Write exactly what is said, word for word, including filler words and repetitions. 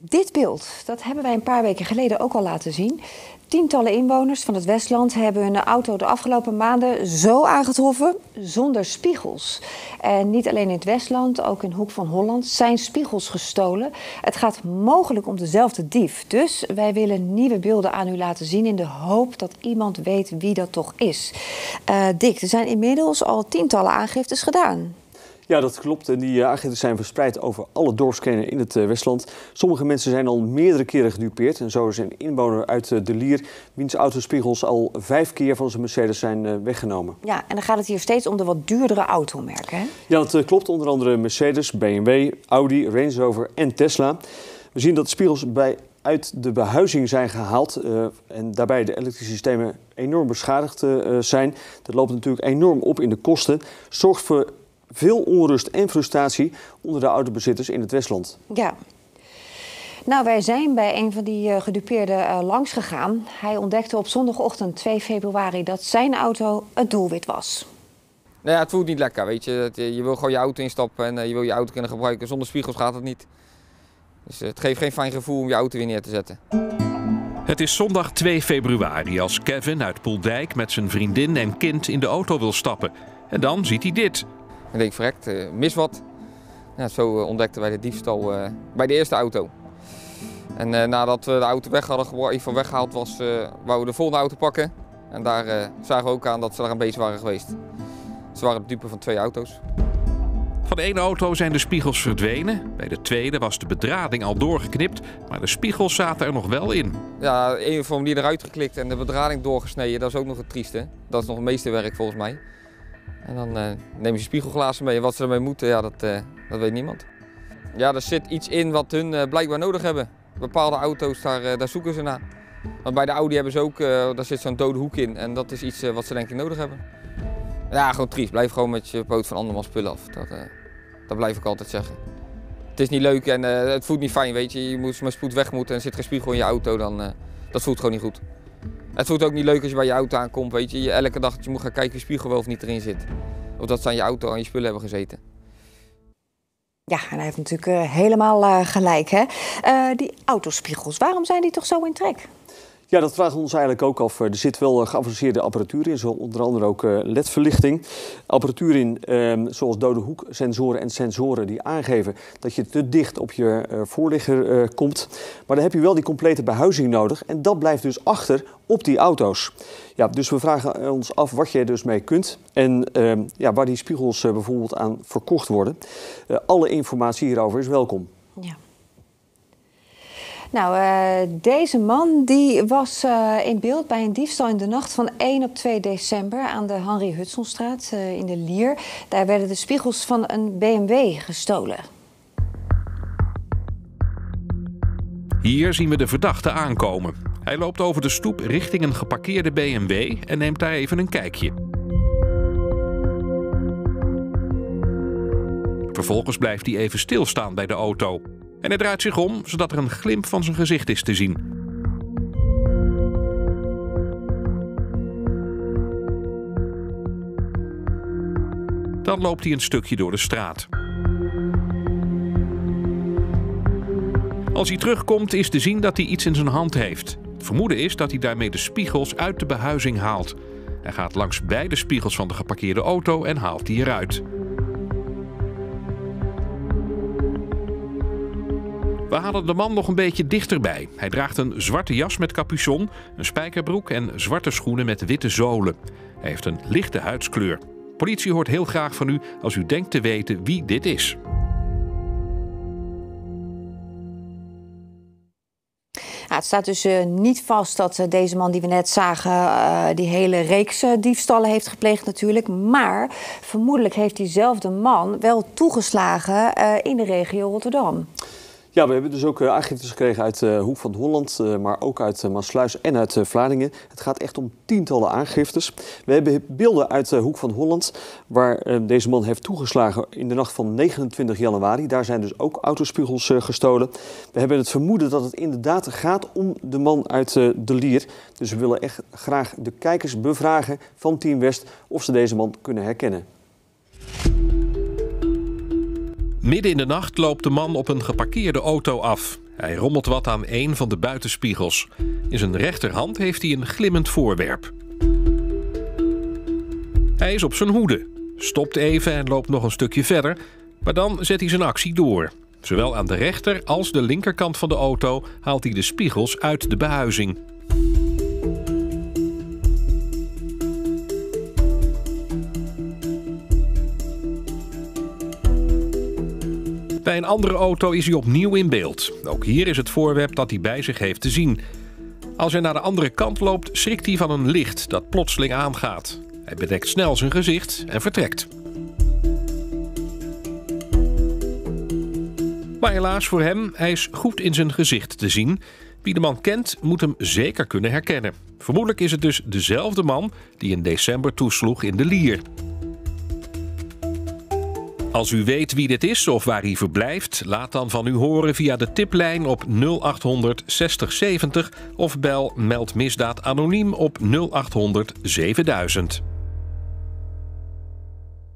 Dit beeld, dat hebben wij een paar weken geleden ook al laten zien. Tientallen inwoners van het Westland hebben hun auto de afgelopen maanden zo aangetroffen zonder spiegels. En niet alleen in het Westland, ook in Hoek van Holland zijn spiegels gestolen. Het gaat mogelijk om dezelfde dief. Dus wij willen nieuwe beelden aan u laten zien in de hoop dat iemand weet wie dat toch is. Uh, Dick, er zijn inmiddels al tientallen aangiftes gedaan. Ja, dat klopt. En die aangiftes zijn verspreid over alle dorpskernen in het Westland. Sommige mensen zijn al meerdere keren gedupeerd. En zo is een inwoner uit De Lier, wiens autospiegels al vijf keer van zijn Mercedes zijn weggenomen. Ja, en dan gaat het hier steeds om de wat duurdere automerken, hè? Ja, dat klopt. Onder andere Mercedes, B M W, Audi, Range Rover en Tesla. We zien dat de spiegels bij uit de behuizing zijn gehaald uh, en daarbij de elektrische systemen enorm beschadigd uh, zijn. Dat loopt natuurlijk enorm op in de kosten. Zorgt voor veel onrust en frustratie onder de autobezitters in het Westland. Ja. Nou, wij zijn bij een van die uh, gedupeerden uh, langs gegaan. Hij ontdekte op zondagochtend twee februari dat zijn auto het doelwit was. Nou ja, het voelt niet lekker, weet je. Je wil gewoon je auto instappen en uh, je wil je auto kunnen gebruiken. Zonder spiegels gaat het niet. Dus uh, het geeft geen fijn gevoel om je auto weer neer te zetten. Het is zondag twee februari als Kevin uit Poeldijk met zijn vriendin en kind in de auto wil stappen. En dan ziet hij dit. Ik denk, verrekt, uh, mis wat. Ja, zo uh, ontdekten wij de diefstal uh, bij de eerste auto. En uh, nadat we de auto weg hadden, even weggehaald was, uh, wouden we de volgende auto pakken. En daar uh, zagen we ook aan dat ze daar aan bezig waren geweest. Ze waren de dupe van twee auto's. Van de ene auto zijn de spiegels verdwenen. Bij de tweede was de bedrading al doorgeknipt, maar de spiegels zaten er nog wel in. Ja, een of andere manier eruit geklikt en de bedrading doorgesneden, dat is ook nog het trieste. Dat is nog het meeste werk volgens mij. En dan uh, nemen ze spiegelglazen mee. En wat ze ermee moeten, ja, dat, uh, dat weet niemand. Ja, er zit iets in wat hun uh, blijkbaar nodig hebben. Bepaalde auto's, daar, uh, daar zoeken ze naar. Want bij de Audi hebben ze ook, uh, daar zit zo'n dode hoek in. En dat is iets uh, wat ze denk ik nodig hebben. Ja, gewoon triest. Blijf gewoon met je poot van andermans spullen af. Dat, uh, dat blijf ik altijd zeggen. Het is niet leuk en uh, het voelt niet fijn, weet je. Je moet met spoed weg moeten en er zit geen spiegel in je auto, dan uh, dat voelt gewoon niet goed. Het voelt ook niet leuk als je bij je auto aankomt, weet je. je elke dag dat je moet gaan kijken of je spiegel wel of niet erin zit. Of dat ze aan je auto en je spullen hebben gezeten. Ja, en hij heeft natuurlijk uh, helemaal uh, gelijk, hè. Uh, die autospiegels, waarom zijn die toch zo in trek? Ja, dat vragen we ons eigenlijk ook af. Er zit wel geavanceerde apparatuur in, zo onder andere ook L E D-verlichting. Apparatuur in, eh, zoals dode hoeksensoren en sensoren die aangeven dat je te dicht op je uh, voorligger uh, komt. Maar dan heb je wel die complete behuizing nodig en dat blijft dus achter op die auto's. Ja, dus we vragen ons af wat je dus mee kunt en uh, ja, waar die spiegels uh, bijvoorbeeld aan verkocht worden. Uh, alle informatie hierover is welkom. Ja. Nou, uh, deze man die was uh, in beeld bij een diefstal in de nacht van één op twee december aan de Henri Hudsonstraat uh, in De Lier. Daar werden de spiegels van een B M W gestolen. Hier zien we de verdachte aankomen. Hij loopt over de stoep richting een geparkeerde B M W en neemt daar even een kijkje. Vervolgens blijft hij even stilstaan bij de auto. En hij draait zich om, zodat er een glimp van zijn gezicht is te zien. Dan loopt hij een stukje door de straat. Als hij terugkomt is te zien dat hij iets in zijn hand heeft. Het vermoeden is dat hij daarmee de spiegels uit de behuizing haalt. Hij gaat langs beide spiegels van de geparkeerde auto en haalt die eruit. We halen de man nog een beetje dichterbij. Hij draagt een zwarte jas met capuchon, een spijkerbroek en zwarte schoenen met witte zolen. Hij heeft een lichte huidskleur. Politie hoort heel graag van u als u denkt te weten wie dit is. Ja, het staat dus uh, niet vast dat uh, deze man die we net zagen uh, die hele reeks uh, diefstallen heeft gepleegd natuurlijk. Maar vermoedelijk heeft diezelfde man wel toegeslagen uh, in de regio Rotterdam. Ja, we hebben dus ook uh, aangiftes gekregen uit uh, Hoek van Holland, uh, maar ook uit uh, Maassluis en uit uh, Vlaardingen. Het gaat echt om tientallen aangiftes. We hebben beelden uit uh, Hoek van Holland, waar uh, deze man heeft toegeslagen in de nacht van negenentwintig januari. Daar zijn dus ook autospiegels uh, gestolen. We hebben het vermoeden dat het inderdaad gaat om de man uit uh, De Lier. Dus we willen echt graag de kijkers bevragen van Team West of ze deze man kunnen herkennen. Midden in de nacht loopt de man op een geparkeerde auto af. Hij rommelt wat aan een van de buitenspiegels. In zijn rechterhand heeft hij een glimmend voorwerp. Hij is op zijn hoede, stopt even en loopt nog een stukje verder, maar dan zet hij zijn actie door. Zowel aan de rechter als de linkerkant van de auto haalt hij de spiegels uit de behuizing. Bij een andere auto is hij opnieuw in beeld. Ook hier is het voorwerp dat hij bij zich heeft te zien. Als hij naar de andere kant loopt, schrikt hij van een licht dat plotseling aangaat. Hij bedekt snel zijn gezicht en vertrekt. Maar helaas voor hem, hij is goed in zijn gezicht te zien. Wie de man kent, moet hem zeker kunnen herkennen. Vermoedelijk is het dus dezelfde man die in december toesloeg in de Lier. Als u weet wie dit is of waar hij verblijft, laat dan van u horen via de tiplijn op nul achthonderd zestig zeventig of bel Meld Misdaad Anoniem op nul achthonderd zevenduizend.